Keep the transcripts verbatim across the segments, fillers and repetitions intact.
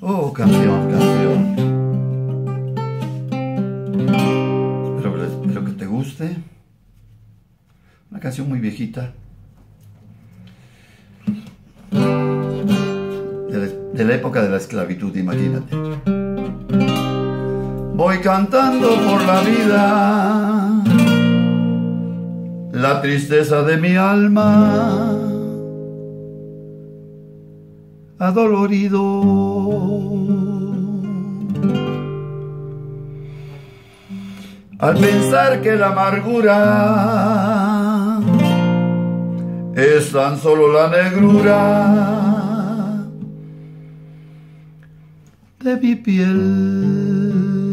Oh, canción, canción. Espero, espero que te guste. Una canción muy viejita. De la, de la época de la esclavitud, imagínate. Voy cantando por la vida, la tristeza de mi alma, adolorido. Al pensar que la amargura es tan solo la negrura de mi piel.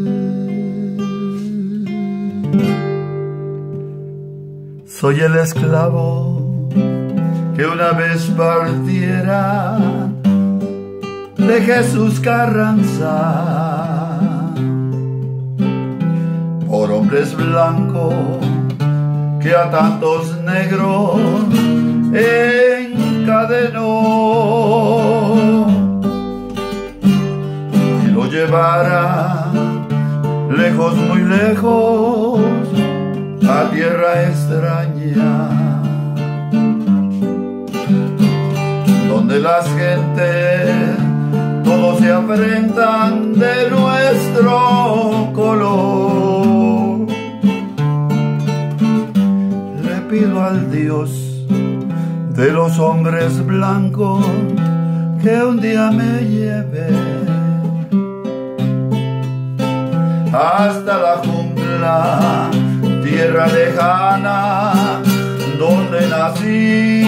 Soy el esclavo que una vez partiera de Jesús Carranza por hombres blancos que a tantos negros encadenó y lo llevara lejos, muy lejos, a tierra extraña, donde las gentes todos se afrentan de nuestro color. Le pido al Dios de los hombres blancos que un día me lleve hasta la jungla, tierra lejana donde nací,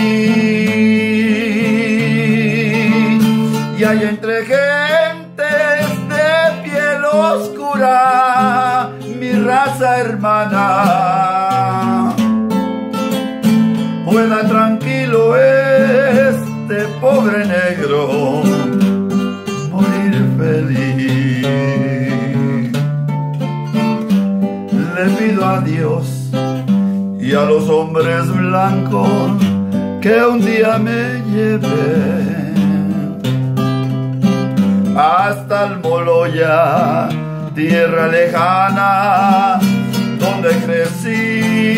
y hay entre gentes de piel oscura mi raza hermana. Pueda tranquilo este pobre negro morir feliz. Le pido a Dios y a los hombres blancos que un día me lleven hasta el Moloya, tierra lejana donde crecí,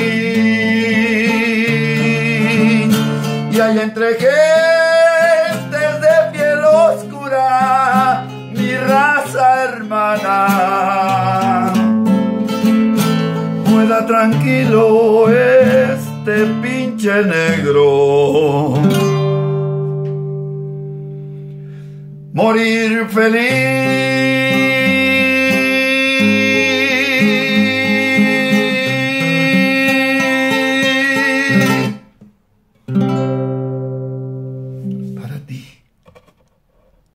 y hay entre gentes de piel oscura mi raza hermana. Pueda tranquilo este pinche negro morir feliz.